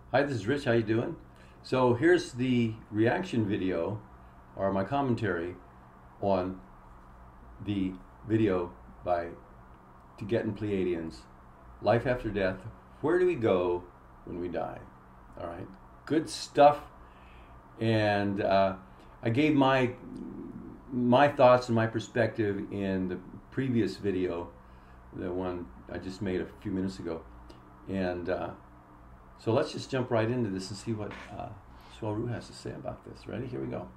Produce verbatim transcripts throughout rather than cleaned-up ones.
Hi, this is Rich. How you doing? So here's the reaction video, or my commentary on the video by Tibetan Pleiadians, Life After Death. Where do we go when we die? All right, good stuff. And uh, I gave my my thoughts and my perspective in the previous video, the one I just made a few minutes ago, and. Uh, So let's just jump right into this and see what uh, Swell has to say about this. Ready? Here we go.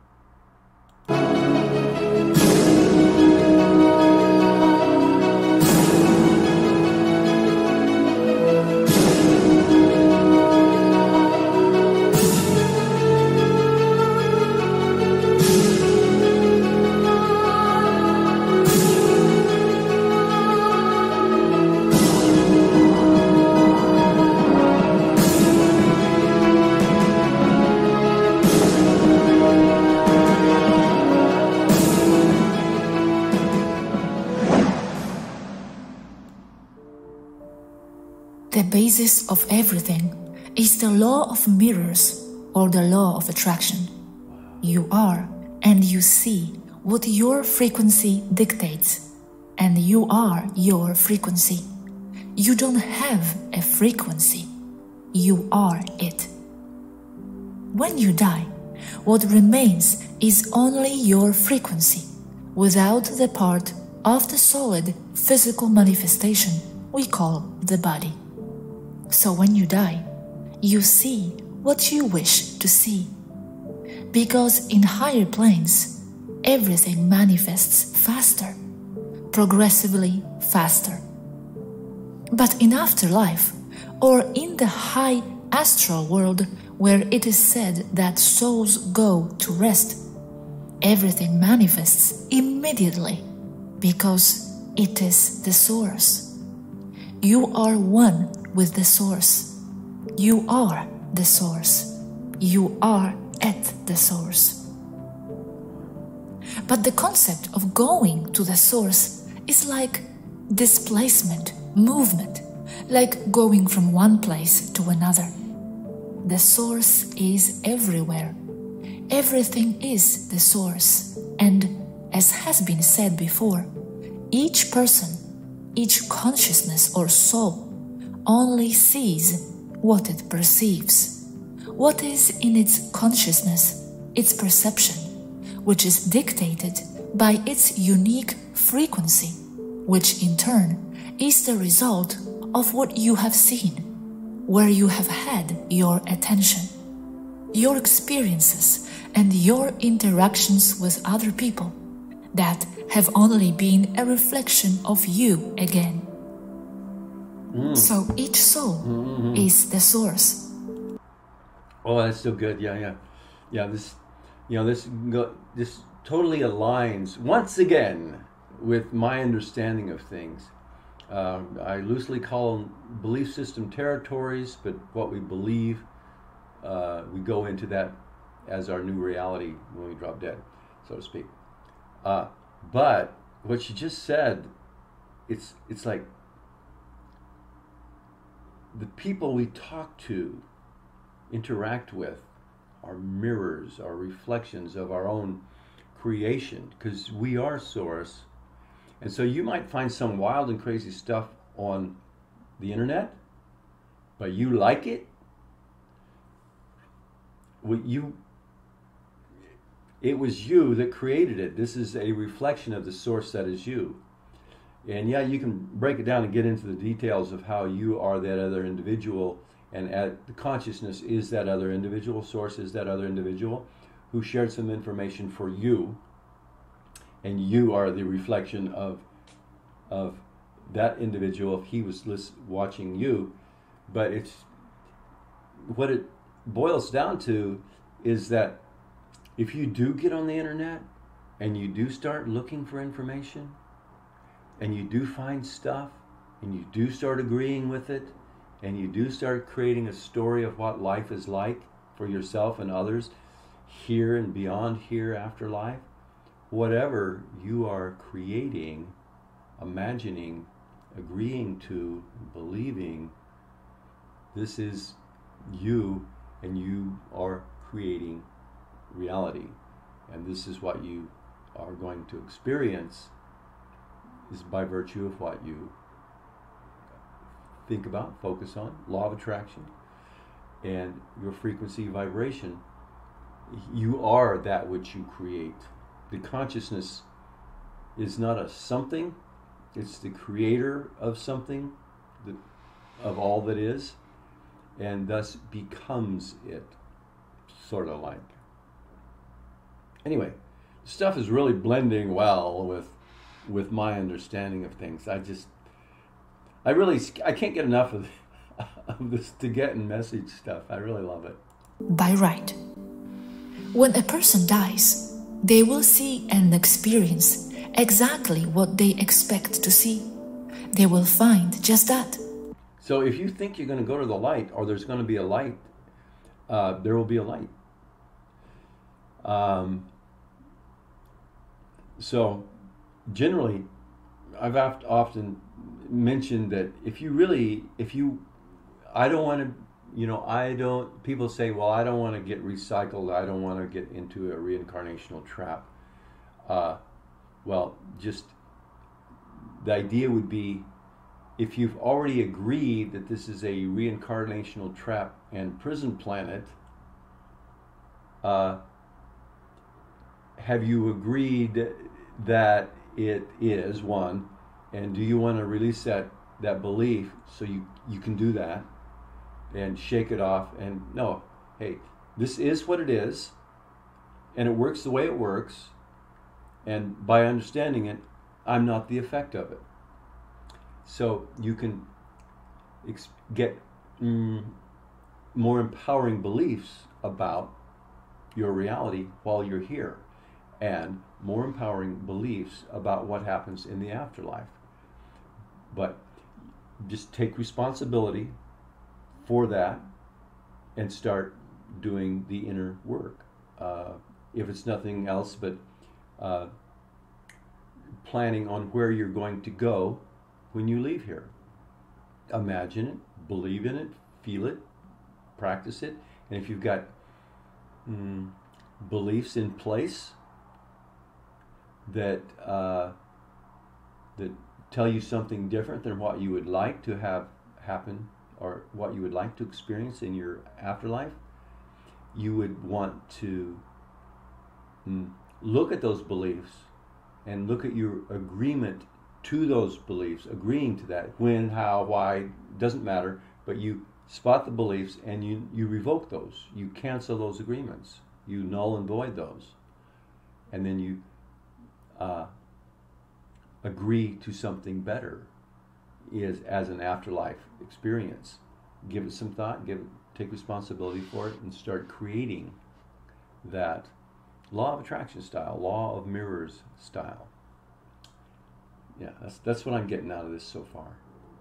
The basis of everything is the law of mirrors or the law of attraction. You are and you see what your frequency dictates, and you are your frequency. You don't have a frequency, you are it. When you die, what remains is only your frequency, without the part of the solid physical manifestation we call the body. So when you die, you see what you wish to see. Because in higher planes, everything manifests faster, progressively faster. But in afterlife, or in the high astral world where it is said that souls go to rest, everything manifests immediately because it is the source. You are one with the source. You are the source. You are at the source. But the concept of going to the source is like displacement, movement, like going from one place to another. The source is everywhere. Everything is the source. And as has been said before, each person, each consciousness or soul only sees what it perceives, what is in its consciousness, its perception, which is dictated by its unique frequency, which in turn is the result of what you have seen, where you have had your attention. Your experiences and your interactions with other people that have only been a reflection of you again. Mm. So each soul mm-hmm. is the source. Oh, that's so good. Yeah, yeah, yeah. This, you know, this this totally aligns once again with my understanding of things. Uh, I loosely call them belief system territories, but what we believe, uh, we go into that as our new reality when we drop dead, so to speak. Uh, but what you just said, it's it's like the people we talk to, interact with, are mirrors, are reflections of our own creation, because we are source. And so you might find some wild and crazy stuff on the internet, but you like it. Well, you, it was you that created it. This is a reflection of the source that is you. And yeah, you can break it down and get into the details of how you are that other individual, and at the consciousness is that other individual, source is that other individual who shared some information for you, and you are the reflection of of that individual if he was list, watching you. But it's what it boils down to is that if you do get on the internet and you do start looking for information, and you do find stuff, and you do start agreeing with it, and you do start creating a story of what life is like for yourself and others, here and beyond here after life, whatever you are creating, imagining, agreeing to, believing, this is you, and you are creating reality. And this is what you are going to experience is by virtue of what you think about, focus on, law of attraction, and your frequency vibration. You are that which you create. The consciousness is not a something, it's the creator of something, the, of all that is, and thus becomes it, sort of like. Anyway, stuff is really blending well with with my understanding of things. I just, I really, I can't get enough of, of this Tibetan message stuff. I really love it. By right. When a person dies, they will see and experience exactly what they expect to see. They will find just that. So if you think you're going to go to the light, or there's going to be a light, uh, there will be a light. Um, so generally, I've often mentioned that if you really, if you, I don't want to, you know, I don't, people say, well, I don't want to get recycled. I don't want to get into a reincarnational trap. Uh, well, just the idea would be, if you've already agreed that this is a reincarnational trap and prison planet, uh, have you agreed that it is, one, and do you want to release that, that belief so you, you can do that and shake it off and no, hey, this is what it is and it works the way it works, and by understanding it, I'm not the effect of it. So you can ex- get mm, more empowering beliefs about your reality while you're here, and more empowering beliefs about what happens in the afterlife. But just take responsibility for that and start doing the inner work. Uh, if it's nothing else but uh, planning on where you're going to go when you leave here. Imagine it, believe in it, feel it, practice it, and if you've got mm, beliefs in place that uh, that tell you something different than what you would like to have happen or what you would like to experience in your afterlife, you would want to mm, look at those beliefs and look at your agreement to those beliefs, agreeing to that, when, how, why, doesn't matter, but you spot the beliefs and you, you revoke those. You cancel those agreements. You null and void those. And then you uh, agree to something better is as an afterlife experience. Give it some thought, give it, take responsibility for it, and start creating that law of attraction style, law of mirrors style. Yeah, that's that's what I'm getting out of this so far.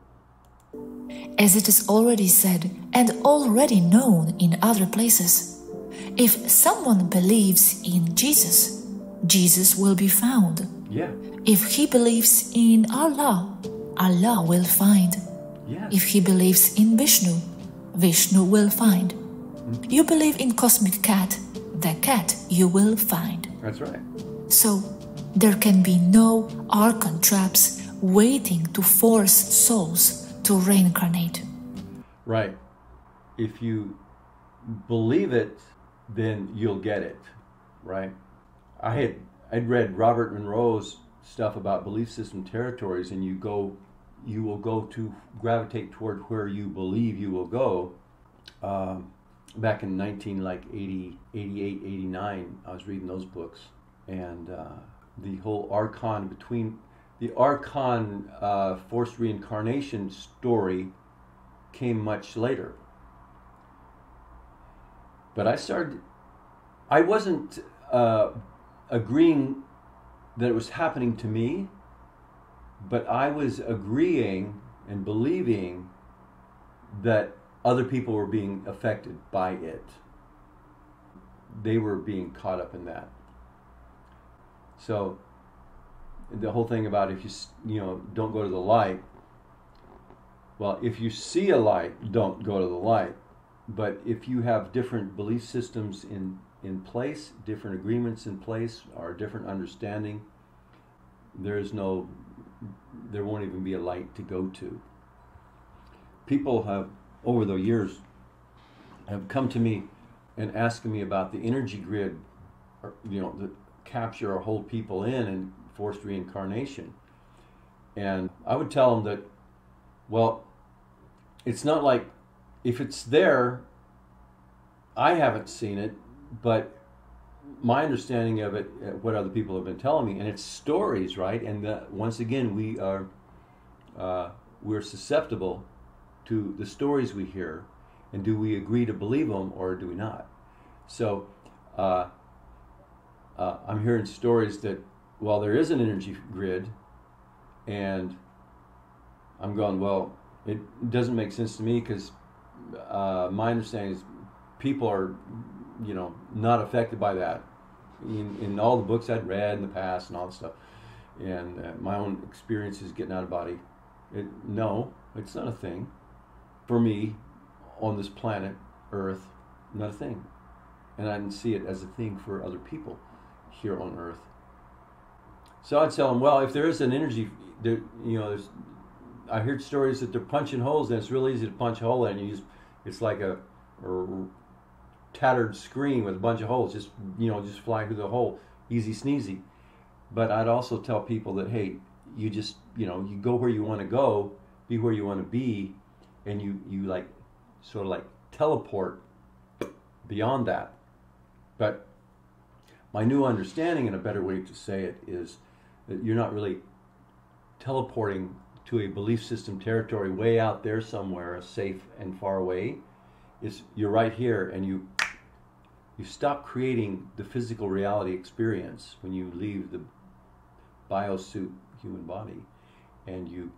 As it is already said and already known in other places, if someone believes in Jesus, Jesus will be found. Yeah. If he believes in Allah, Allah will find. Yes. If he believes in Vishnu, Vishnu will find. Mm-hmm. You believe in cosmic cat, the cat you will find. That's right. So there can be no archon traps waiting to force souls to reincarnate. Right. If you believe it, then you'll get it. Right. I had I'd read Robert Monroe's stuff about belief system territories, and you go, you will go to gravitate toward where you believe you will go. Um, back in nineteen like eighty, eighty-eight, eighty-nine, I was reading those books, and uh, the whole Archon between the Archon uh, forced reincarnation story came much later. But I started, I wasn't uh, agreeing that it was happening to me, but I was agreeing and believing that other people were being affected by it. They were being caught up in that. So the whole thing about if you, you know, don't go to the light, well, if you see a light, don't go to the light. but if you have different belief systems in, in place, different agreements in place, or different understanding, there's no, there won't even be a light to go to. People have, over the years, have come to me and asking me about the energy grid, or, you know, that capture or hold people in and forced reincarnation. And I would tell them that, well, it's not like, if it's there, I haven't seen it, but my understanding of it, what other people have been telling me, and it's stories, right? And the, once again, we are uh, we're susceptible to the stories we hear, and do we agree to believe them or do we not? So uh, uh, I'm hearing stories that, well, there is an energy grid, and I'm going, well, it doesn't make sense to me, because uh, my understanding is people are, you know, not affected by that. In, in all the books I'd read in the past and all this stuff, and uh, my own experiences getting out of body, it, no, it's not a thing. For me, on this planet, Earth, not a thing. And I didn't see it as a thing for other people here on Earth. So I'd tell them, well, if there is an energy, there, you know, there's, I heard stories that they're punching holes, and it's real easy to punch a hole in. You just, it's like a, a tattered screen with a bunch of holes. Just, you know, just fly through the hole, easy sneezy. But I'd also tell people that, hey, you just, you know, you go where you want to go, be where you want to be, and you, you like, sort of like teleport beyond that. But my new understanding, and a better way to say it, is that you're not really teleporting to a belief system territory way out there somewhere, safe and far away. It's, you're right here, and you you stop creating the physical reality experience when you leave the biosuit human body, and you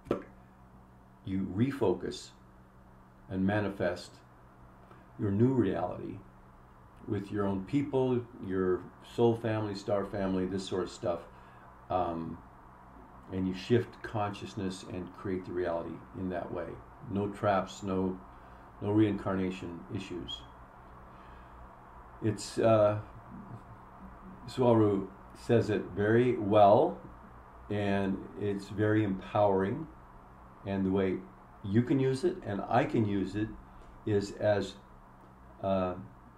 you refocus and manifest your new reality with your own people, your soul family, star family, this sort of stuff. Um, and you shift consciousness and create the reality in that way. No traps, no no reincarnation issues. It's, uh, Suwaru says it very well, and it's very empowering, and the way you can use it and I can use it is as uh,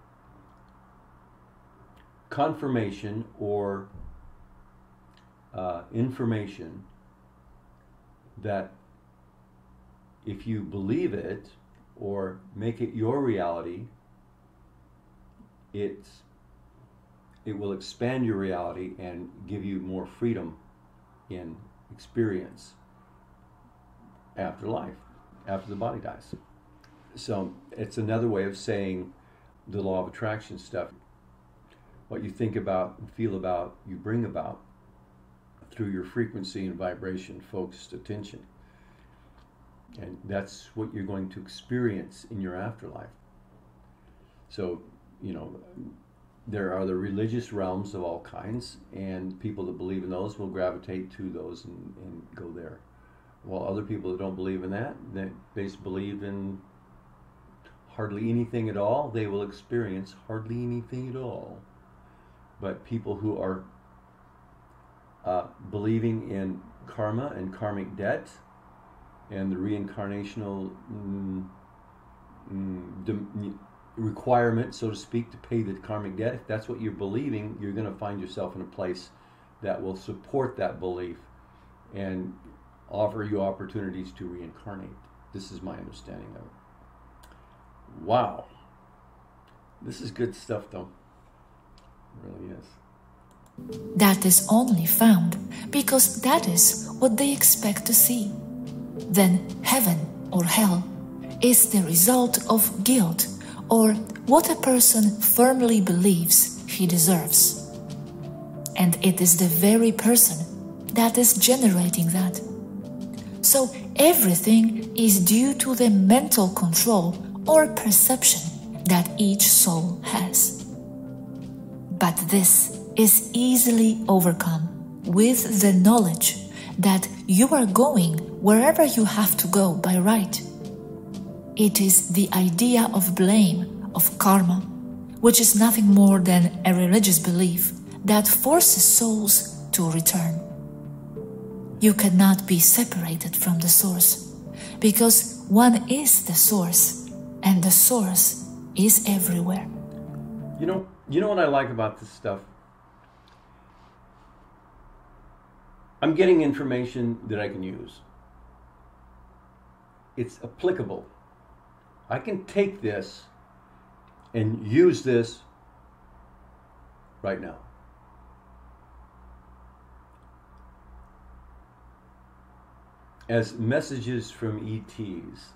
confirmation or uh, information that if you believe it or make it your reality, it's it will expand your reality and give you more freedom in experience after life, after the body dies. So it's another way of saying the law of attraction stuff. What you think about and feel about, you bring about through your frequency and vibration, focused attention. And that's what you're going to experience in your afterlife. So, you know, there are the religious realms of all kinds, and people that believe in those will gravitate to those and, and go there. While other people that don't believe in that, that they just believe in hardly anything at all, they will experience hardly anything at all. But people who are uh, believing in karma and karmic debt and the reincarnational mm, mm, de- requirement, so to speak, to pay the karmic debt, if that's what you're believing, you're going to find yourself in a place that will support that belief and offer you opportunities to reincarnate. This is my understanding of it. Wow. This is good stuff, though. It really is. That is only found because that is what they expect to see. Then heaven or hell is the result of guilt or what a person firmly believes he deserves. And it is the very person that is generating that. So everything is due to the mental control or perception that each soul has. But this is easily overcome with the knowledge that you are going wherever you have to go by right. It is the idea of blame, of karma, which is nothing more than a religious belief that forces souls to return. You cannot be separated from the source, because one is the source, and the source is everywhere. You know, you know what I like about this stuff? I'm getting information that I can use. It's applicable. I can take this and use this right now. As messages from E Ts,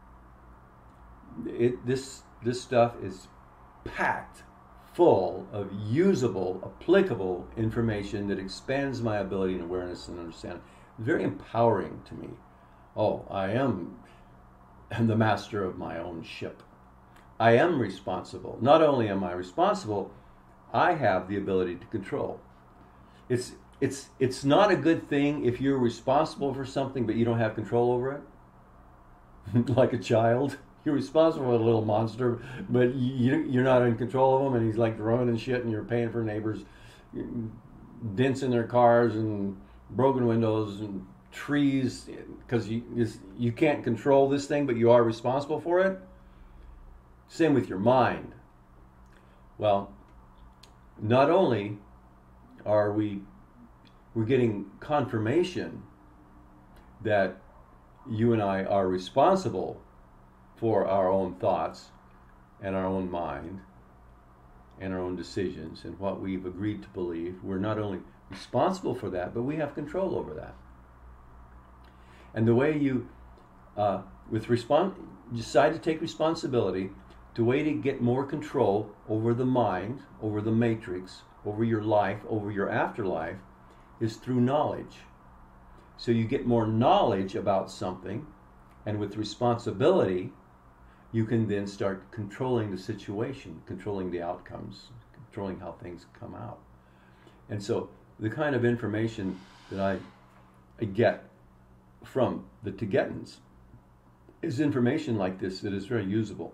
it, this, this stuff is packed full of usable, applicable information that expands my ability and awareness and understanding. Very empowering to me. Oh, I am the master of my own ship. I am responsible. Not only am I responsible, I have the ability to control. It's it's it's not a good thing if you're responsible for something but you don't have control over it. Like a child. You're responsible for a little monster, but you, you're not in control of him, and he's like running shit, and you're paying for neighbors' dents in their cars and broken windows and trees because you you can't control this thing, but you are responsible for it. Same with your mind. Well, not only are we we're getting confirmation that you and I are responsible for our own thoughts and our own mind and our own decisions and what we've agreed to believe. We're not only responsible for that, but we have control over that. And the way you, uh, with respons- decide to take responsibility, the way to get more control over the mind, over the matrix, over your life, over your afterlife, is through knowledge. So you get more knowledge about something, and with responsibility, you can then start controlling the situation, controlling the outcomes, controlling how things come out. And so the kind of information that I, I get from the Tibetans is information like this that is very usable.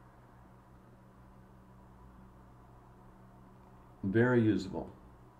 Very usable.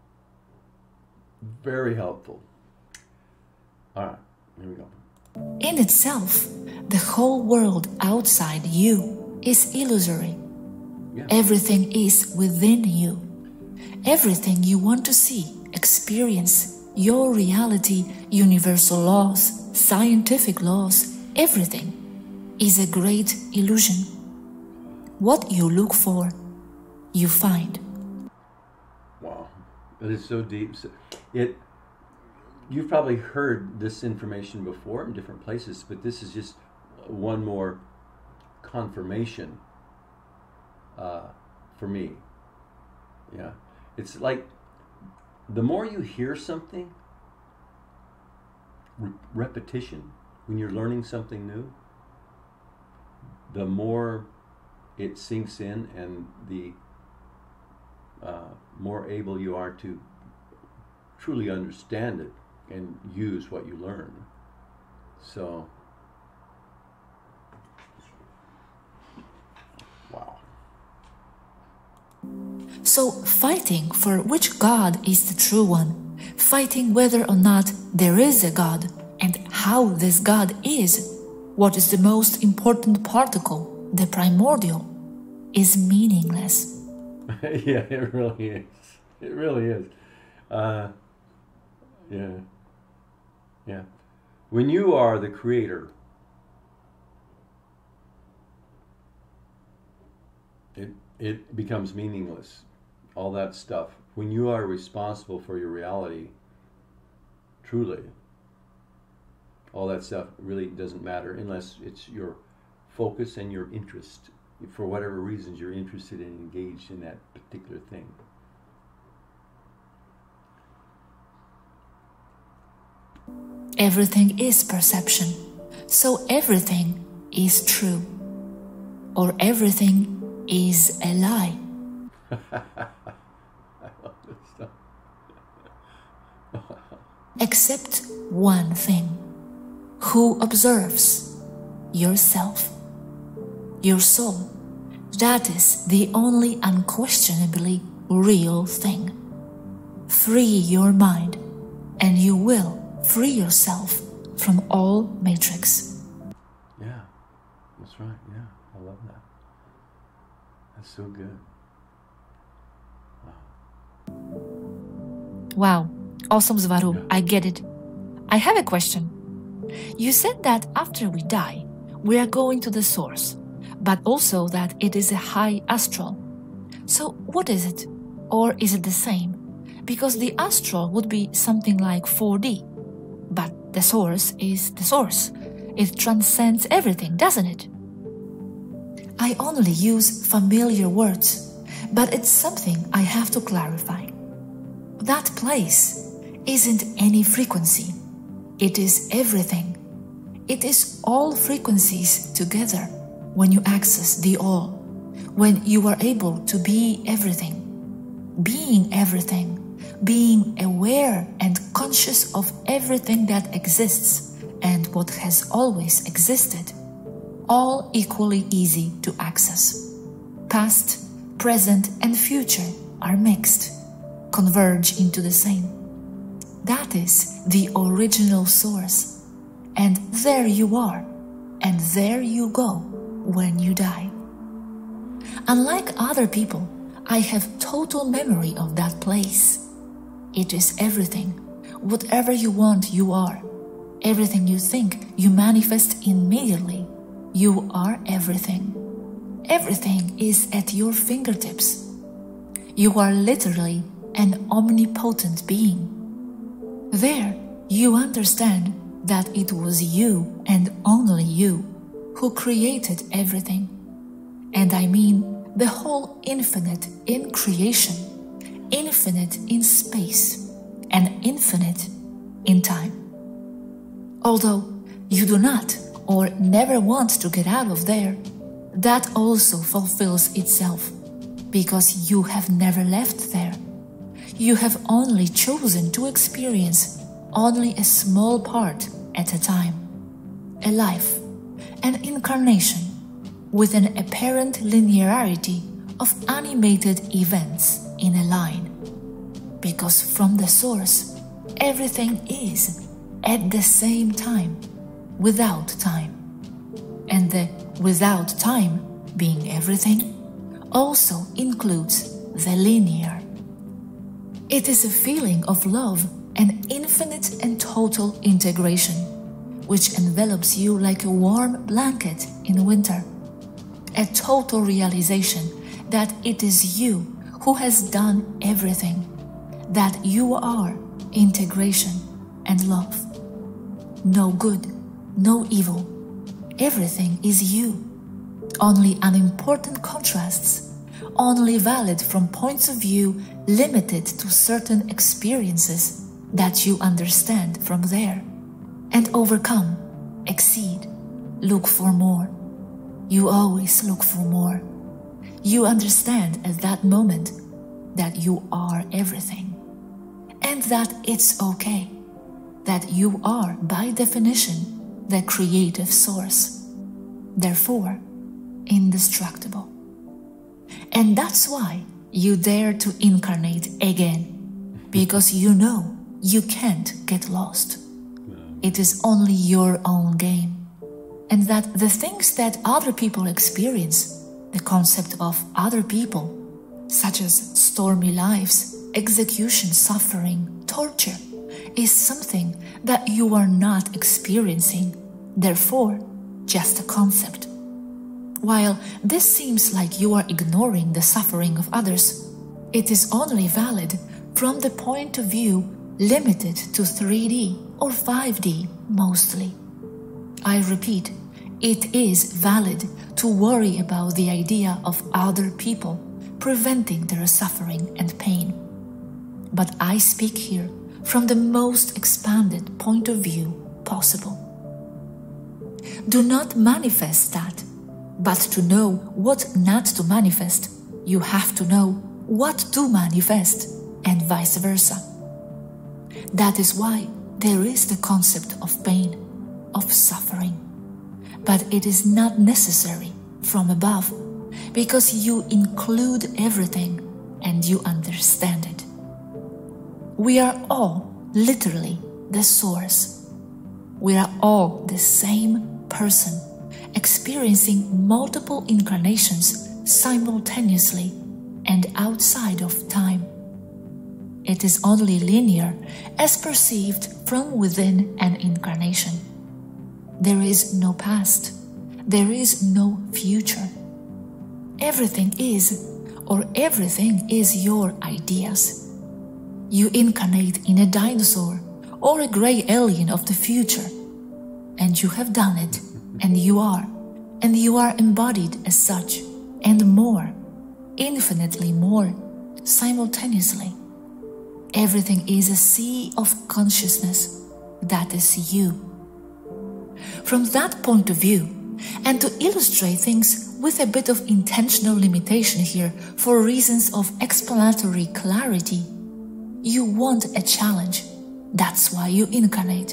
Very helpful. All right, here we go. In itself, the whole world outside you is illusory. Yeah. Everything is within you. Everything you want to see, experience, your reality, universal laws, scientific laws, everything is a great illusion. What you look for, you find. Wow, it is so deep. It. You've probably heard this information before in different places, but this is just one more confirmation uh, for me. Yeah, it's like the more you hear something, re- repetition, when you're learning something new, the more it sinks in and the uh, more able you are to truly understand it and use what you learn. So, wow. So fighting for which God is the true one, fighting whether or not there is a God, and how this God is, what is the most important particle, the primordial, is meaningless. Yeah, it really is. It really is. Uh, yeah. Yeah. When you are the creator, it it becomes meaningless. All that stuff. When you are responsible for your reality, truly, all that stuff really doesn't matter unless it's your focus and your interest. For whatever reasons you're interested and engaged in that particular thing. Everything is perception, so everything is true, or everything is a lie. I love this stuff. Except one thing: who observes? Yourself. your soul. That is the only unquestionably real thing. Free your mind, and you will free yourself from all matrix. Yeah, that's right. Yeah, I love that. That's so good. Wow, awesome, Svaru. Yeah. I get it. I have a question. You said that after we die, we are going to the source, but also that it is a high astral. So what is it? Or is it the same? Because the astral would be something like four D, but the source is the source. It transcends everything, doesn't it? I only use familiar words, but it's something I have to clarify. That place isn't any frequency. It is everything. It is all frequencies together when you access the all, when you are able to be everything. Being everything, being aware and conscious of everything that exists and what has always existed, all equally easy to access. Past, present, and future are mixed, converge into the same. That is the original source, and there you are, and there you go when you die. Unlike other people, I have total memory of that place. It is everything. Whatever you want, you are. Everything you think, you manifest immediately. You are everything. Everything is at your fingertips. You are literally an omnipotent being. There, you understand that it was you and only you who created everything. And I mean the whole infinite in creation, infinite in space, and infinite in time. Although you do not or never want to get out of there, that also fulfills itself, because you have never left there. You have only chosen to experience only a small part at a time, a life, an incarnation, with an apparent linearity of animated events in a line. Because from the source, everything is at the same time, without time. And the without time, being everything, also includes the linear. It is a feeling of love and infinite and total integration, which envelops you like a warm blanket in winter. A total realization that it is you who has done everything, that you are integration and love. No good, no evil. Everything is you. Only unimportant contrasts, only valid from points of view limited to certain experiences that you understand from there, and overcome, exceed, look for more. You always look for more. You understand at that moment that you are everything, and that it's okay, that you are by definition the creative source, therefore indestructible. And that's why you dare to incarnate again, because you know you can't get lost. It is only your own game. And that the things that other people experience, the concept of other people, such as stormy lives, execution, suffering, torture, is something that you are not experiencing, therefore just a concept. While this seems like you are ignoring the suffering of others, it is only valid from the point of view limited to three D or five D mostly. I repeat, it is valid to worry about the idea of other people preventing their suffering and pain. But I speak here from the most expanded point of view possible. Do not manifest that, but to know what not to manifest, you have to know what to manifest, and vice versa. That is why there is the concept of pain, of suffering. But it is not necessary from above, because you include everything and you understand it. We are all literally the source. We are all the same person, experiencing multiple incarnations simultaneously and outside of time. It is only linear as perceived from within an incarnation. There is no past. There is no future. Everything is, or everything is your ideas. You incarnate in a dinosaur or a gray alien of the future, and you have done it, and you are, and you are embodied as such, and more, infinitely more, simultaneously. Everything is a sea of consciousness. That is you. From that point of view, and to illustrate things with a bit of intentional limitation here for reasons of explanatory clarity, you want a challenge. That's why you incarnate.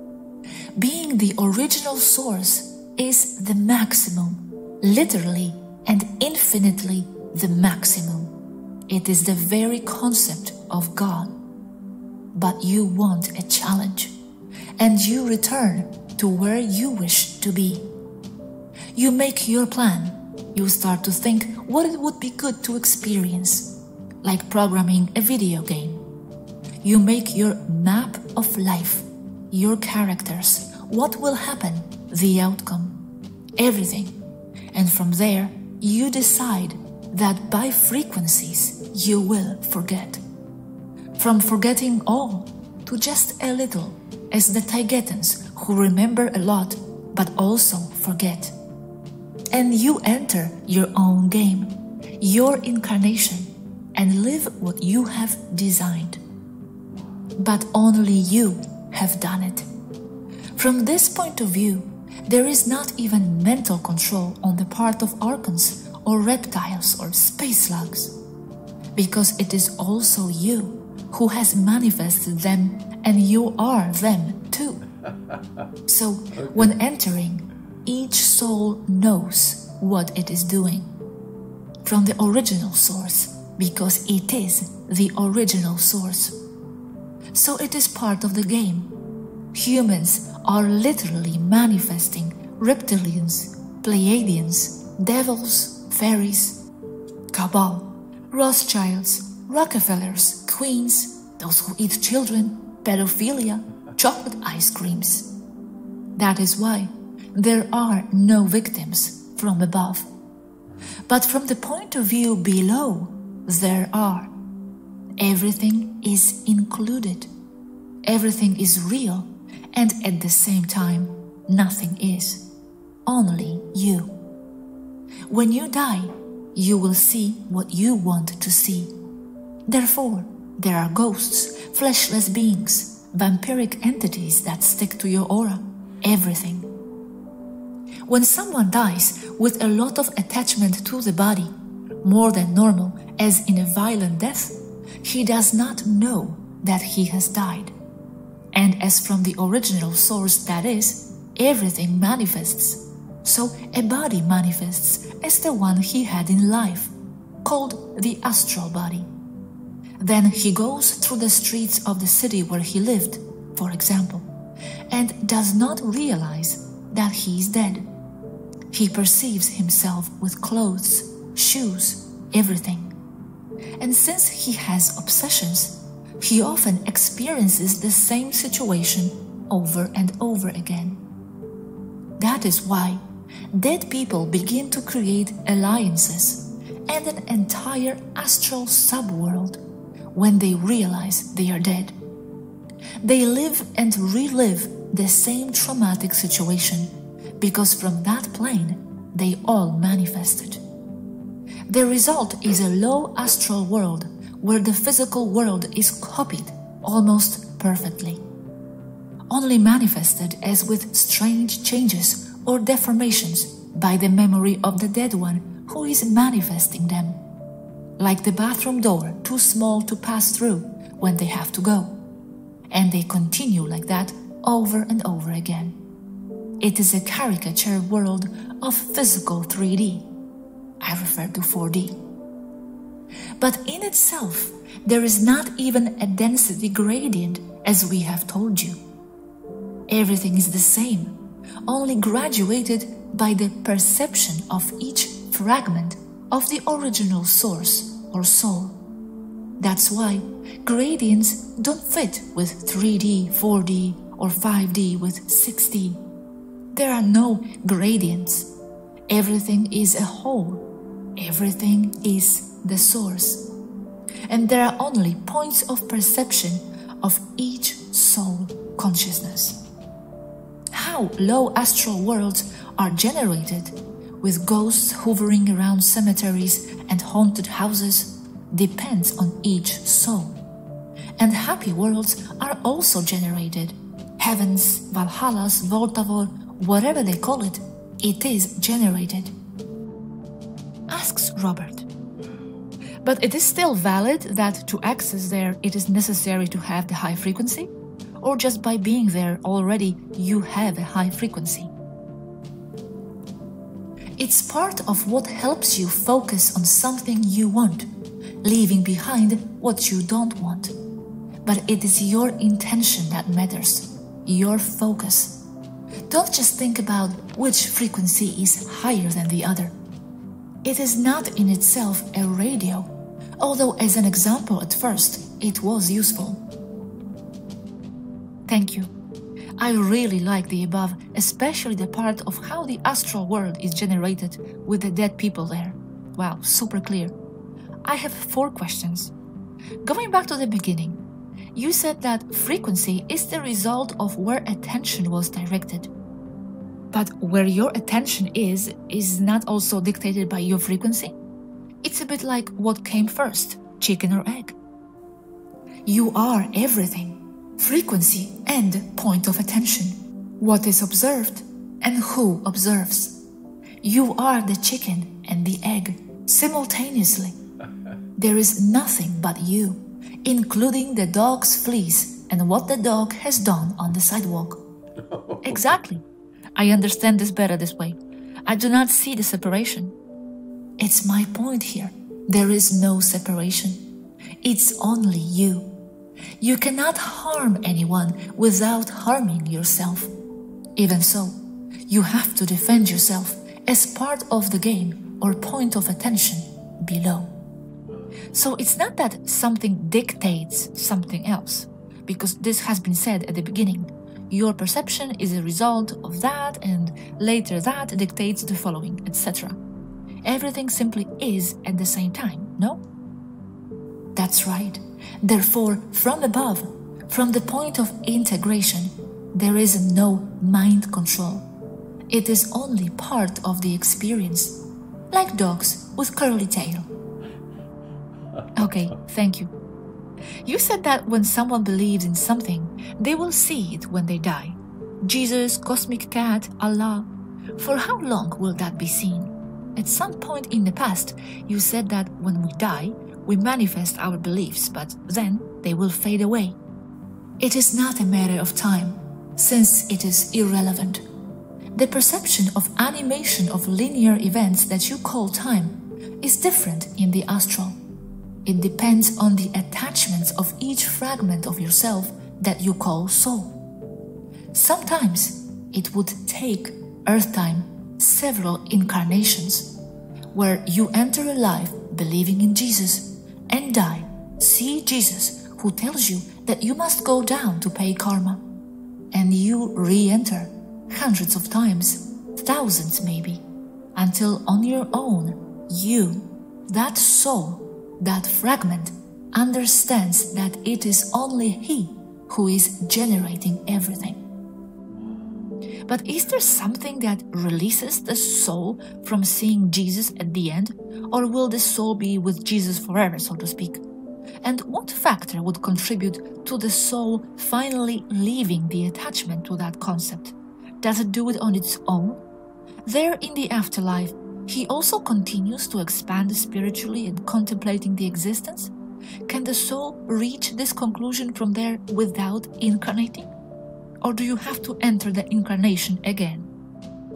Being the original source is the maximum, literally and infinitely the maximum. It is the very concept of God. But you want a challenge, and you return to where you wish to be. You make your plan. You start to think what it would be good to experience, like programming a video game. You make your map of life, your characters, what will happen, the outcome, everything. And from there, you decide that by frequencies you will forget. From forgetting all to just a little, as the Taigetans who remember a lot but also forget. And you enter your own game, your incarnation, and live what you have designed. But only you have done it. From this point of view, there is not even mental control on the part of archons or reptiles or space slugs, because it is also you who has manifested them, and you are them too. So okay. When entering, each soul knows what it is doing from the original source, because it is the original source. So it is part of the game. Humans are literally manifesting reptilians, Pleiadians, devils, fairies, Cabal, Rothschilds, Rockefellers, queens, those who eat children, pedophilia, chocolate ice creams. That is why there are no victims from above. But from the point of view below, there are. Everything is included. Everything is real, and at the same time, nothing is. Only you. When you die, you will see what you want to see. Therefore, there are ghosts, fleshless beings, vampiric entities that stick to your aura, everything. When someone dies with a lot of attachment to the body, more than normal, as in a violent death, he does not know that he has died. And as from the original source, that is, everything manifests. So a body manifests as the one he had in life, called the astral body. Then he goes through the streets of the city where he lived, for example, and does not realize that he is dead. He perceives himself with clothes, shoes, everything. And since he has obsessions, he often experiences the same situation over and over again. That is why dead people begin to create alliances and an entire astral subworld when they realize they are dead. They live and relive the same traumatic situation because from that plane they all manifested. The result is a low astral world where the physical world is copied almost perfectly, only manifested as with strange changes or deformations by the memory of the dead one who is manifesting them, like the bathroom door too small to pass through when they have to go, and they continue like that over and over again. It is a caricature world of physical three D. I refer to four D. But in itself, there is not even a density gradient, as we have told you. Everything is the same, only graduated by the perception of each fragment of the original source or soul. That's why gradients don't fit with three D, four D, or five D with six D. There are no gradients. Everything is a whole. Everything is the source. And there are only points of perception of each soul consciousness. How low astral worlds are generated, with ghosts hovering around cemeteries and haunted houses, depends on each soul. And happy worlds are also generated. Heavens, Valhallas, Voltavor, whatever they call it, it is generated. Asks Robert. But it is still valid that to access there it is necessary to have the high frequency? Or just by being there already you have a high frequency? It's part of what helps you focus on something you want, leaving behind what you don't want. But it is your intention that matters, your focus. Don't just think about which frequency is higher than the other. It is not in itself a radio, although as an example at first it was useful. Thank you. I really like the above, especially the part of how the astral world is generated with the dead people there. Wow, super clear. I have four questions. Going back to the beginning, you said that frequency is the result of where attention was directed. But where your attention is, is not also dictated by your frequency? It's a bit like what came first, chicken or egg. You are everything, frequency and point of attention, what is observed and who observes. You are the chicken and the egg simultaneously. There is nothing but you, including the dog's fleas and what the dog has done on the sidewalk. Exactly. I understand this better this way. I do not see the separation. It's my point here. There is no separation. It's only you. You cannot harm anyone without harming yourself. Even so, you have to defend yourself as part of the game or point of attention below. So it's not that something dictates something else, because this has been said at the beginning. Your perception is a result of that, and later that dictates the following, et cetera. Everything simply is at the same time, no? That's right. Therefore, from above, from the point of integration, there is no mind control. It is only part of the experience, like dogs with curly tail. Okay, thank you. You said that when someone believes in something, they will see it when they die. Jesus, cosmic cat, Allah. For how long will that be seen? At some point in the past, you said that when we die, we manifest our beliefs, but then they will fade away. It is not a matter of time, since it is irrelevant. The perception of animation of linear events that you call time is different in the astral. It depends on the attachments of each fragment of yourself that you call soul. Sometimes it would take earth time several incarnations, where you enter a life believing in Jesus and die, see Jesus who tells you that you must go down to pay karma, and you re-enter hundreds of times, thousands maybe, until on your own, you, that soul, that fragment, understands that it is only He who is generating everything. But is there something that releases the soul from seeing Jesus at the end, or will the soul be with Jesus forever, so to speak? And what factor would contribute to the soul finally leaving the attachment to that concept? Does it do it on its own? There in the afterlife, he also continues to expand spiritually and contemplating the existence? Can the soul reach this conclusion from there without incarnating? Or do you have to enter the incarnation again?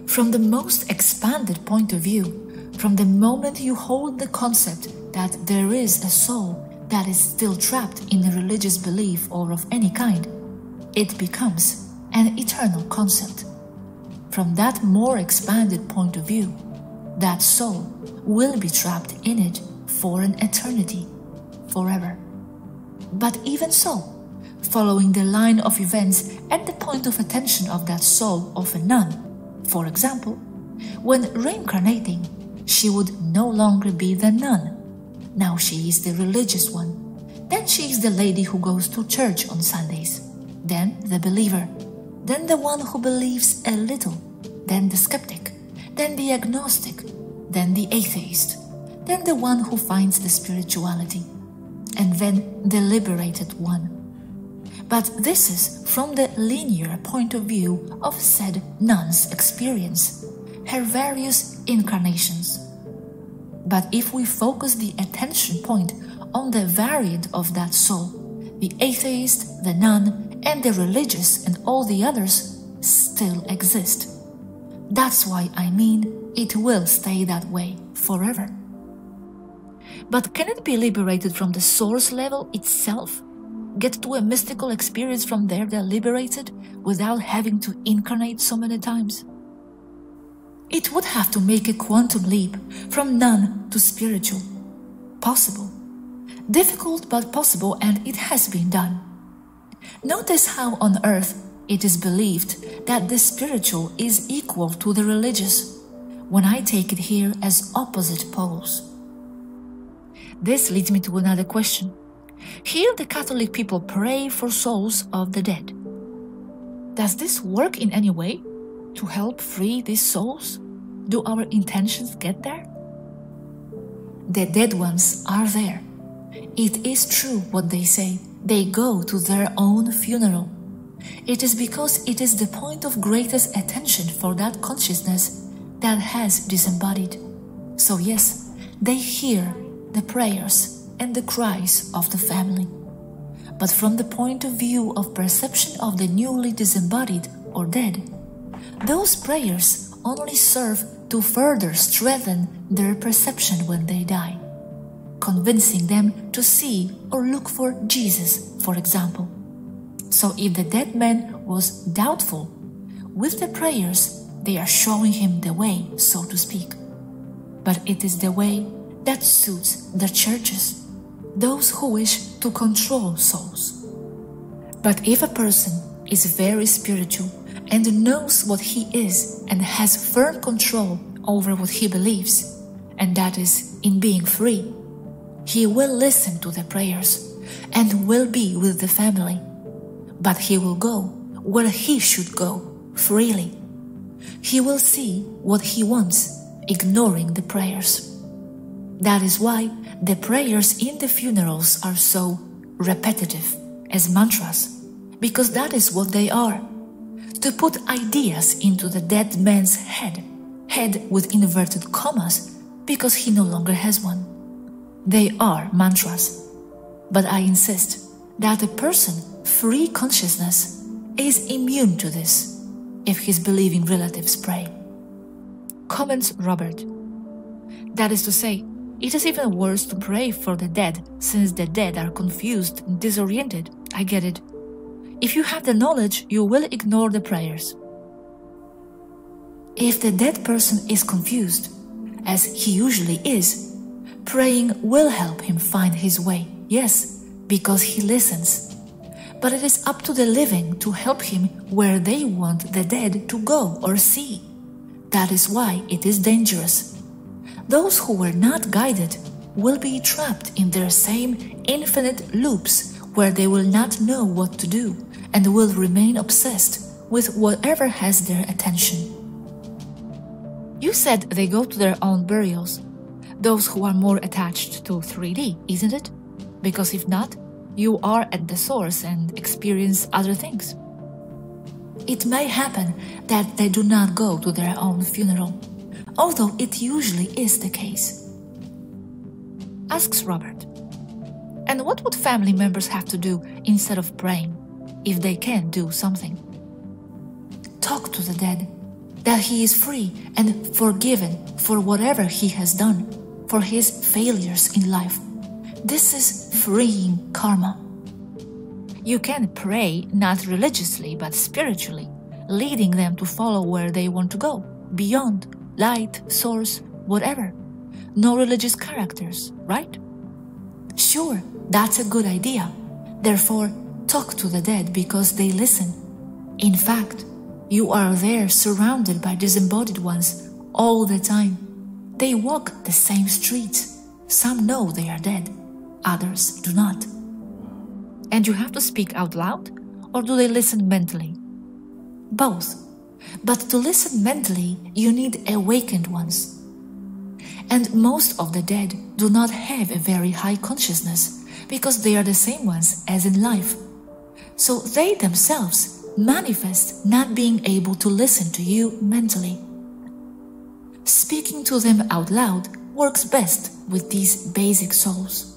From the most expanded point of view, from the moment you hold the concept that there is a soul that is still trapped in a religious belief or of any kind, it becomes an eternal concept. From that more expanded point of view, that soul will be trapped in it for an eternity, forever. But even so, following the line of events at the point of attention of that soul of a nun, for example, when reincarnating, she would no longer be the nun. Now she is the religious one. Then she is the lady who goes to church on Sundays. Then the believer. Then the one who believes a little. Then the skeptic. Then the agnostic. Then the atheist. Then the one who finds the spirituality. And then the liberated one. But this is from the linear point of view of said nun's experience, her various incarnations. But if we focus the attention point on the variant of that soul, the atheist, the nun, and the religious and all the others still exist. That's why I mean it will stay that way forever. But can it be liberated from the source level itself? Get to a mystical experience from there they're liberated without having to incarnate so many times? It would have to make a quantum leap from nun to spiritual. Possible. Difficult but possible, and it has been done. Notice how on earth it is believed that the spiritual is equal to the religious, when I take it here as opposite poles. This leads me to another question. Here the Catholic people pray for souls of the dead. Does this work in any way to help free these souls? Do our intentions get there? The dead ones are there. It is true what they say. They go to their own funeral. It is because it is the point of greatest attention for that consciousness that has disembodied. So yes, they hear the prayers and the cries of the family. But from the point of view of perception of the newly disembodied or dead, those prayers only serve to further strengthen their perception when they die, convincing them to see or look for Jesus, for example. So if the dead man was doubtful, with the prayers they are showing him the way, so to speak. But it is the way that suits the churches, those who wish to control souls. But if a person is very spiritual and knows what he is and has firm control over what he believes, and that is in being free, he will listen to the prayers and will be with the family. But he will go where he should go, freely. He will see what he wants, ignoring the prayers. That is why the prayers in the funerals are so repetitive, as mantras, because that is what they are. To put ideas into the dead man's head, head with inverted commas, because he no longer has one. They are mantras. But I insist that a person, free consciousness, is immune to this, if his believing relatives pray. Comments Robert. That is to say, it is even worse to pray for the dead, since the dead are confused and disoriented. I get it. If you have the knowledge, you will ignore the prayers. If the dead person is confused, as he usually is, praying will help him find his way, yes, because he listens. But it is up to the living to help him where they want the dead to go or see. That is why it is dangerous. Those who were not guided will be trapped in their same infinite loops where they will not know what to do and will remain obsessed with whatever has their attention. You said they go to their own burials, those who are more attached to three D, isn't it? Because if not, you are at the source and experience other things. It may happen that they do not go to their own funeral, although it usually is the case. Asks Robert. And what would family members have to do instead of praying, if they can do something? Talk to the dead. that he is free and forgiven for whatever he has done, for his failures in life. This is freeing karma. You can pray not religiously but spiritually, leading them to follow where they want to go, beyond, light, source, whatever. No religious characters, right? Sure, that's a good idea. Therefore, talk to the dead because they listen. In fact, you are there surrounded by disembodied ones all the time. They walk the same streets. Some know they are dead, others do not. And you have to speak out loud, or do they listen mentally? Both. But to listen mentally, you need awakened ones. And most of the dead do not have a very high consciousness, because they are the same ones as in life. So they themselves manifest not being able to listen to you mentally. Speaking to them out loud works best with these basic souls.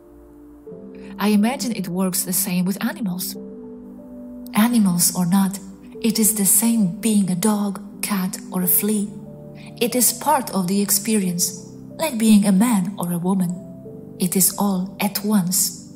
I imagine it works the same with animals. Animals or not, it is the same being a dog, cat, or a flea. It is part of the experience, like being a man or a woman. It is all at once.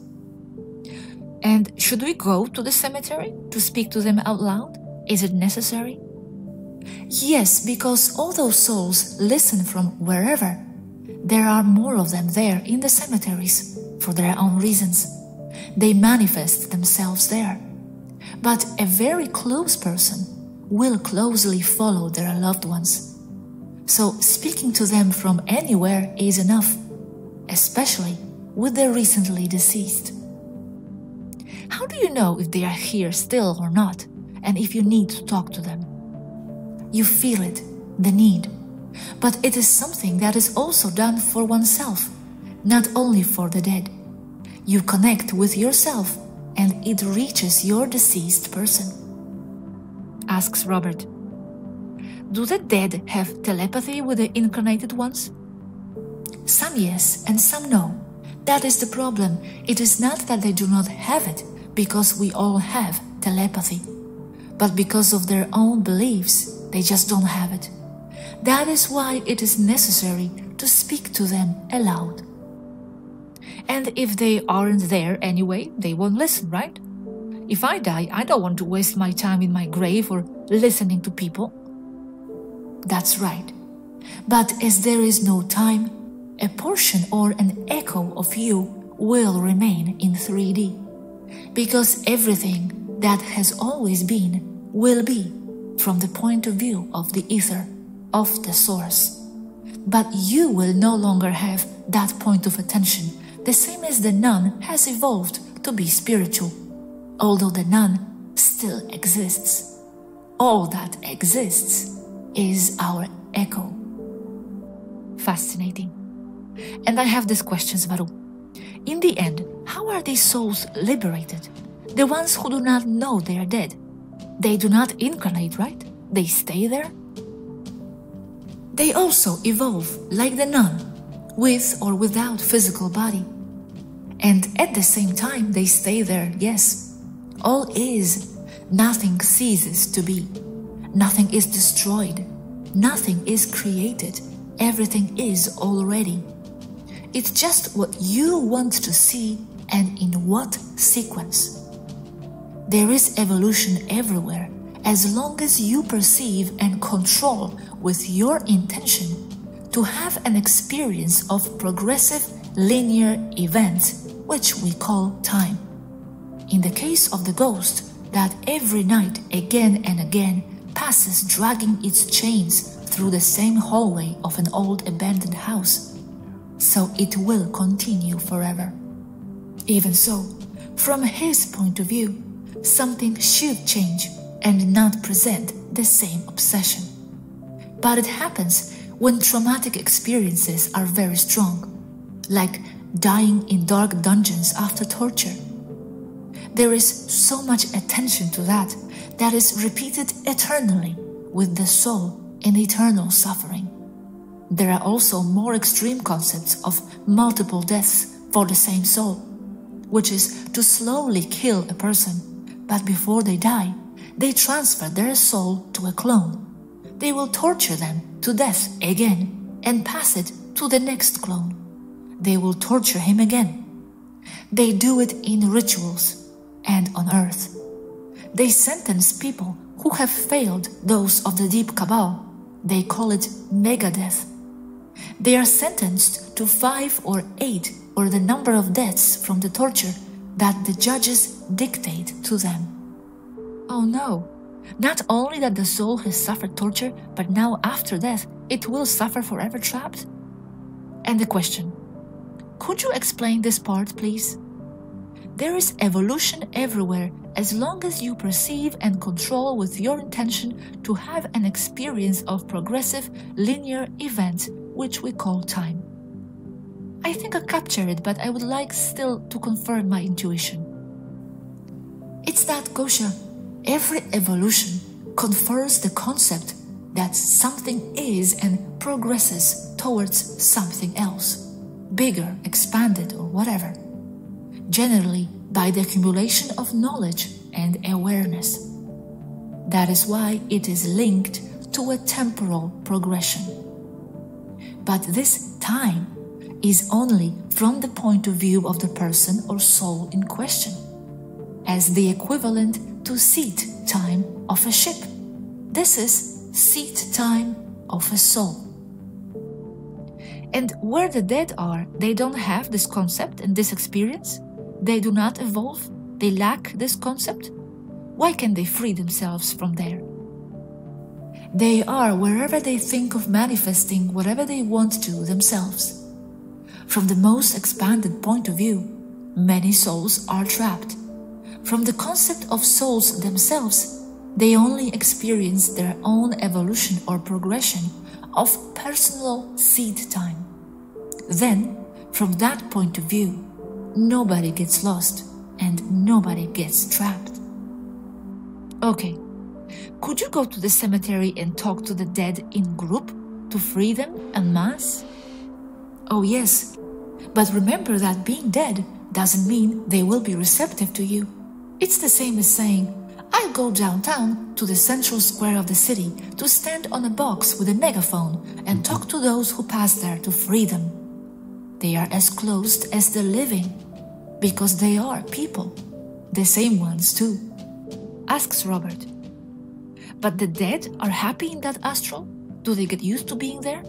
And should we go to the cemetery to speak to them out loud? Is it necessary? Yes, because all those souls listen from wherever. There are more of them there in the cemeteries, for their own reasons. They manifest themselves there. But a very close person will closely follow their loved ones. So speaking to them from anywhere is enough, especially with the recently deceased. How do you know if they are here still or not, and if you need to talk to them? You feel it, the need. But it is something that is also done for oneself, not only for the dead. You connect with yourself and it reaches your deceased person. Asks Robert. Do the dead have telepathy with the incarnated ones? Some yes and some no. That is the problem. It is not that they do not have it, because we all have telepathy. But because of their own beliefs, they just don't have it. That is why it is necessary to speak to them aloud. And if they aren't there anyway, they won't listen, right? If I die, I don't want to waste my time in my grave or listening to people. That's right. But as there is no time, a portion or an echo of you will remain in three D. Because everything that has always been will be from the point of view of the ether, of the source. But you will no longer have that point of attention, the same as the nun has evolved to be spiritual, although the nun still exists. All that exists is our echo. Fascinating. And I have this question, Svaru. In the end, how are these souls liberated? The ones who do not know they are dead. They do not incarnate, right? They stay there? They also evolve like the nun, with or without physical body. And at the same time, they stay there, yes. All is. Nothing ceases to be. Nothing is destroyed. Nothing is created. Everything is already. It's just what you want to see and in what sequence. There is evolution everywhere, as long as you perceive and control with your intention to have an experience of progressive linear events, which we call time. In the case of the ghost, that every night again and again passes dragging its chains through the same hallway of an old abandoned house, so it will continue forever. Even so, from his point of view, something should change and not present the same obsession. But it happens when traumatic experiences are very strong, like dying in dark dungeons after torture. There is so much attention to that that is repeated eternally with the soul in eternal suffering. There are also more extreme concepts of multiple deaths for the same soul, which is to slowly kill a person, but before they die, they transfer their soul to a clone, they will torture them to death again and pass it to the next clone. They will torture him again. They do it in rituals and on earth. They sentence people who have failed those of the deep Cabal. They call it Megadeath. They are sentenced to five or eight or the number of deaths from the torture that the judges dictate to them. Oh no, not only that the soul has suffered torture, but now after death it will suffer forever trapped? And the question, could you explain this part, please? There is evolution everywhere as long as you perceive and control with your intention to have an experience of progressive, linear event, which we call time. I think I captured it, but I would like still to confirm my intuition. It's that, Gosha, every evolution confers the concept that something is and progresses towards something else, bigger, expanded, or whatever. Generally by the accumulation of knowledge and awareness. That is why it is linked to a temporal progression. But this time is only from the point of view of the person or soul in question, as the equivalent to seat time of a ship. This is seat time of a soul. And where the dead are, they don't have this concept and this experience. They do not evolve, they lack this concept. Why can they free themselves from there? They are wherever they think of manifesting whatever they want to themselves. From the most expanded point of view, many souls are trapped. From the concept of souls themselves, they only experience their own evolution or progression of personal seed time. Then, from that point of view, nobody gets lost and nobody gets trapped. Okay, could you go to the cemetery and talk to the dead in group to free them en masse? Oh yes, but remember that being dead doesn't mean they will be receptive to you. It's the same as saying, I'll go downtown to the central square of the city to stand on a box with a megaphone and talk to those who pass there to free them. They are as closed as the living, because they are people, the same ones too. Asks Robert. But the dead are happy in that astral? Do they get used to being there?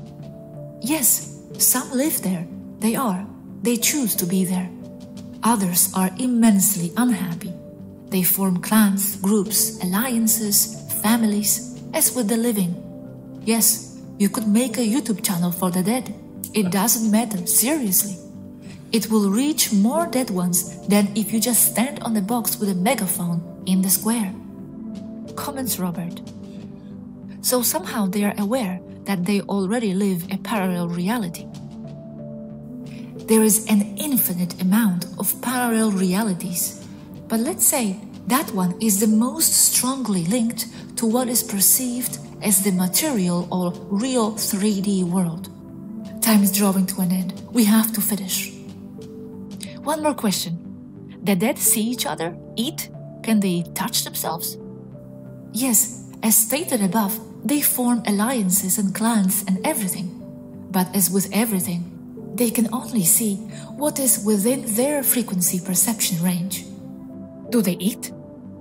Yes, some live there. They are. They choose to be there. Others are immensely unhappy. They form clans, groups, alliances, families, as with the living. Yes, you could make a YouTube channel for the dead. It doesn't matter, seriously. It will reach more dead ones than if you just stand on the box with a megaphone in the square. Comments Robert. So somehow they are aware that they already live a parallel reality. There is an infinite amount of parallel realities, but let's say that one is the most strongly linked to what is perceived as the material or real three D world. Time is drawing to an end. We have to finish. One more question. The dead see each other? Eat? Can they touch themselves? Yes, as stated above, they form alliances and clans and everything. But as with everything, they can only see what is within their frequency perception range. Do they eat?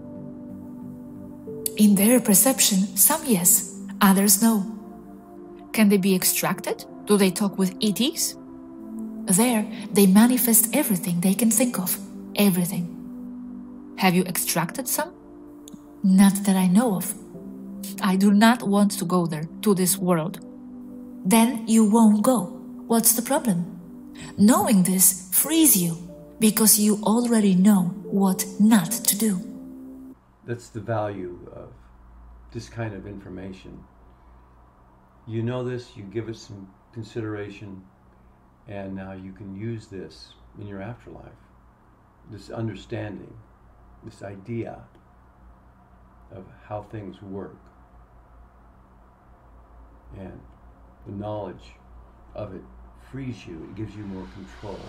In their perception, some yes, others no. Can they be extracted? Do they talk with E Ts? There, they manifest everything they can think of, everything. Have you extracted some? Not that I know of. I do not want to go there, to this world. Then you won't go. What's the problem? Knowing this frees you, because you already know what not to do. That's the value of this kind of information. You know this, you give it some consideration, and now you can use this in your afterlife. This understanding, this idea of how things work, and the knowledge of it frees you, it gives you more control.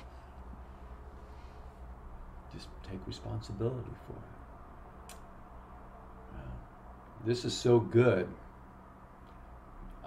Just take responsibility for it. Wow. This is so good.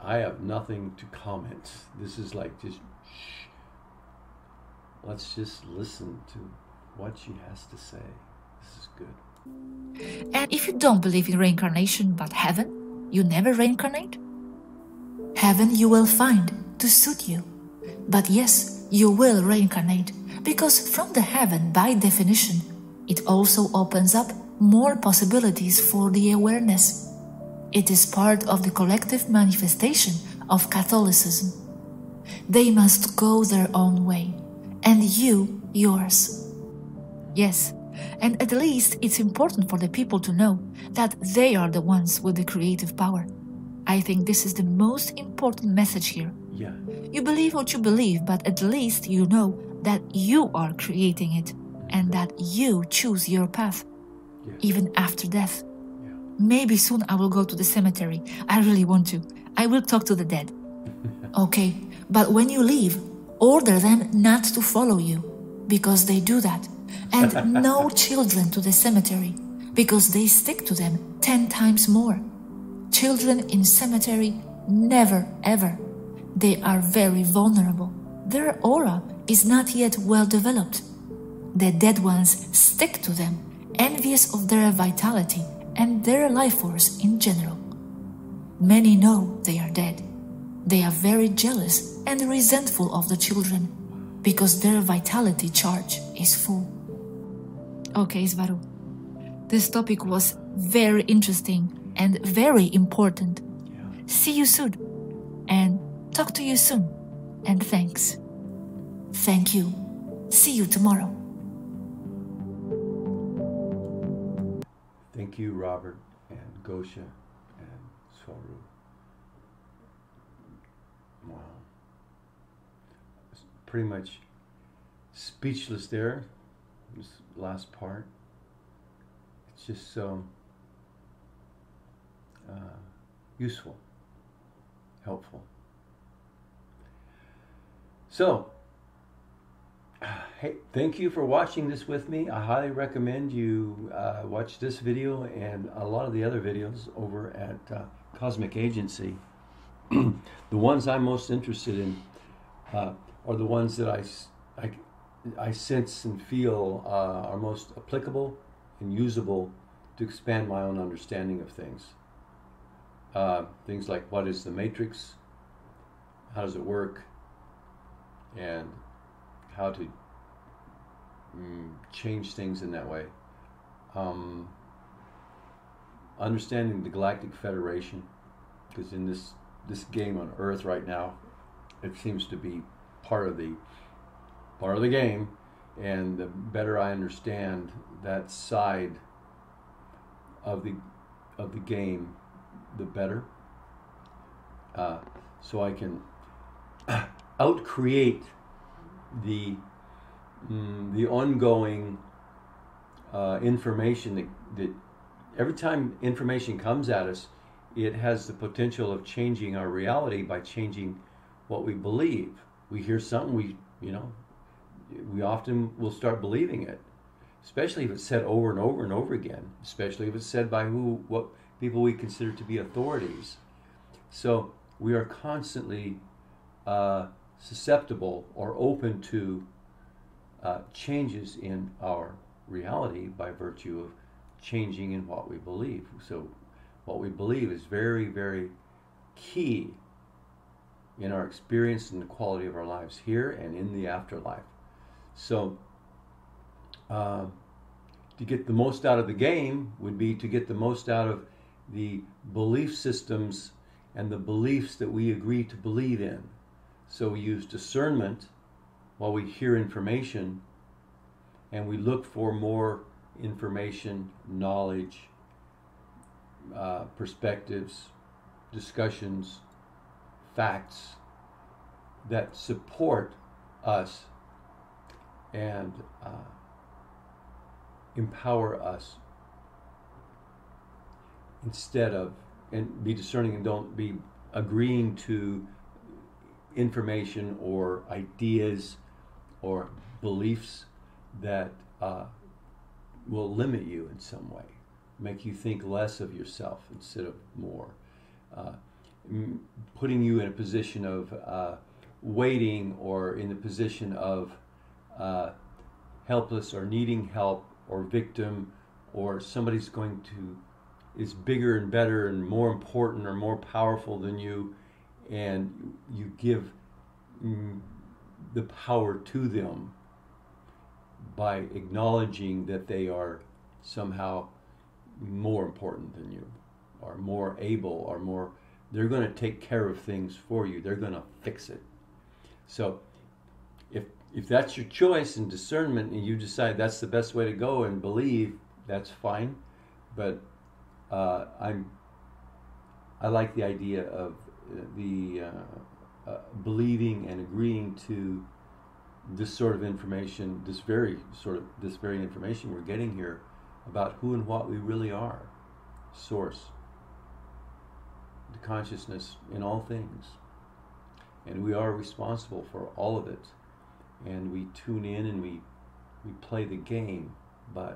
I have nothing to comment. This is like just shh. Let's just listen to what she has to say. This is good. And if you don't believe in reincarnation but heaven, you never reincarnate? Heaven you will find to suit you. But yes, you will reincarnate, because from the heaven, by definition, it also opens up more possibilities for the awareness. It is part of the collective manifestation of Catholicism. They must go their own way, and you yours. Yes, and at least it's important for the people to know that they are the ones with the creative power. I think this is the most important message here. Yeah. You believe what you believe, but at least you know that you are creating it and that you choose your path, Yes. even after death. Yeah. Maybe soon I will go to the cemetery. I really want to. I will talk to the dead. Okay, but when you leave, order them not to follow you, because they do that. And no children to the cemetery, because they stick to them ten times more. Children in cemetery, never ever. They are very vulnerable. Their aura is not yet well developed. The dead ones stick to them, envious of their vitality and their life force in general. Many know they are dead. They are very jealous and resentful of the children, because their vitality charge is full. Okay, Svaru. This topic was very interesting and very important. Yeah. See you soon, and talk to you soon, and thanks. Thank you. See you tomorrow. Thank you, Robert and Gosha and Svaru. Wow. Pretty much speechless there, this last part. It's just so uh, useful, helpful. So, hey, thank you for watching this with me. I highly recommend you uh, watch this video and a lot of the other videos over at uh, Cosmic Agency. The ones I'm most interested in uh, are the ones that I, I, I sense and feel uh, are most applicable and usable to expand my own understanding of things. Uh, things like, what is the matrix? How does it work? And how to mm, change things in that way. Um, understanding the Galactic Federation, because in this this game on Earth right now, it seems to be part of the part of the game, and the better I understand that side of the of the game, the better. Uh, so I can out-create the mm, the ongoing uh, information that, that every time information comes at us, it has the potential of changing our reality by changing what we believe. We hear something, we you know, we often will start believing it, especially if it's said over and over and over again, especially if it's said by who, what people we consider to be authorities. So we are constantly uh, susceptible or open to uh, changes in our reality by virtue of changing in what we believe. So what we believe is very, very key in our experience and the quality of our lives here and in the afterlife. So uh, to get the most out of the game would be to get the most out of the belief systems and the beliefs that we agree to believe in. So we use discernment while we hear information, and we look for more information, knowledge, uh, perspectives, discussions, facts that support us and uh, empower us, instead of, and be discerning and don't be agreeing to information or ideas or beliefs that uh, will limit you in some way, make you think less of yourself instead of more. Uh, mm, putting you in a position of uh, waiting, or in the position of uh, helpless or needing help or victim, or somebody's going to is bigger and better and more important or more powerful than you, and you give mm, the power to them by acknowledging that they are somehow more important than you, or more able, or more, they're going to take care of things for you. They're going to fix it. So if if that's your choice and discernment, and you decide that's the best way to go and believe, that's fine. But uh, I'm I like the idea of the uh, uh, believing and agreeing to this sort of information, this very sort of this very information we're getting here about who and what we really are, source, the consciousness in all things, and we are responsible for all of it, and we tune in and we we play the game, but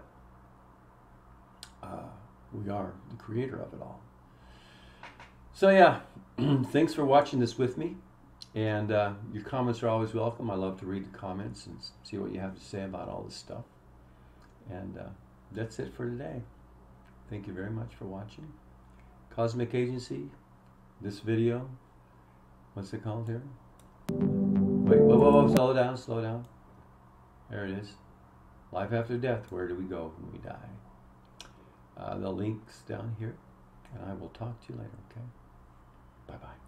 uh, we are the creator of it all. So yeah, thanks for watching this with me. And uh, your comments are always welcome. I love to read the comments and see what you have to say about all this stuff. And uh, that's it for today. Thank you very much for watching. Cosmic Agency, this video, what's it called here? Wait, whoa, whoa, whoa, slow down, slow down. There it is. Life after death, where do we go when we die? Uh, the link's down here, and I will talk to you later, okay? Bye-bye.